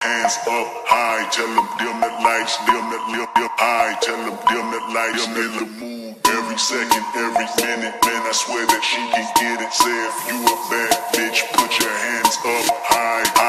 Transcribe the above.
hands up high. Tell them dim the lights, dim high. Tell them dim the lights, in the mood every second, every minute. Man, I swear that she can get it. Say if you a bad bitch, put your hands up high.